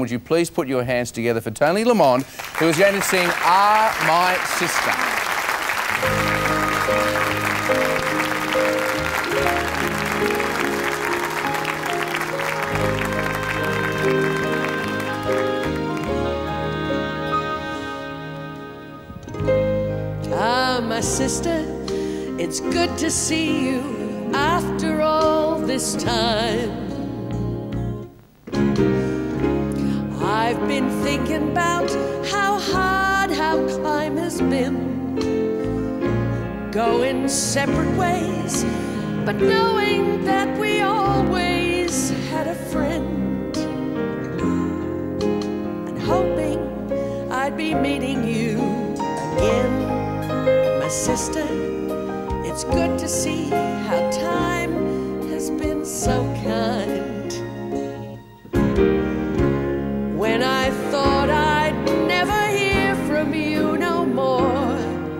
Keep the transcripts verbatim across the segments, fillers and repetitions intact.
Would you please put your hands together for Toni Lamond, who is going to sing Are My Sister. Ah, my sister, it's good to see you after all this time. I've been thinking about how hard our climb has been, going separate ways, but knowing that we always had a friend, and hoping I'd be meeting you again. My sister, it's good to see how time has been so kind. When I thought I'd never hear from you no more,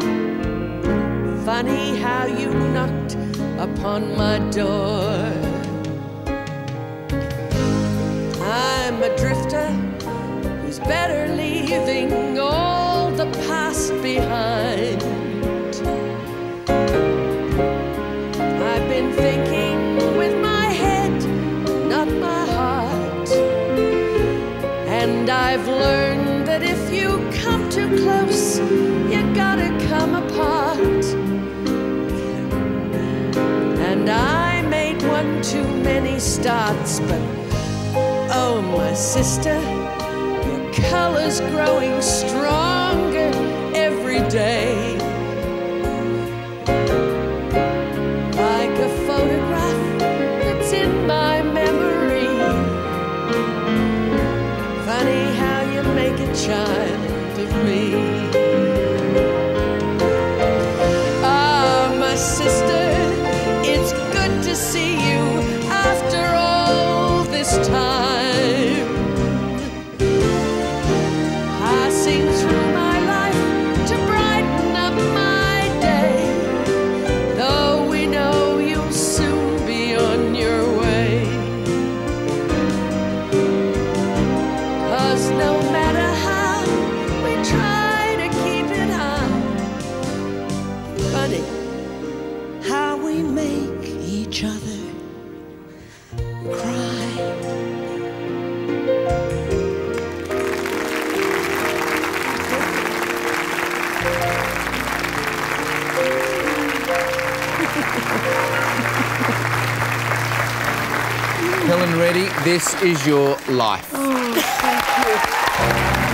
funny how you knocked upon my door. I'm a drifter who's better leaving all the past behind. I've been thinking with my head, not my heart, and I've learned that if you come too close, you gotta come apart. And I made one too many starts, but oh, my sister, your color's growing stronger every day. Like a photograph that's in my memory. Funny how you make a child of me. Ah, my sister, it's good to see you after all this time. Passing through my life to brighten up my day, though we know you'll soon be on your way. 'Cause no matter how we try to keep it high, funny how we make each other cry. Helen Reddy, this is your life. Oh, thank you.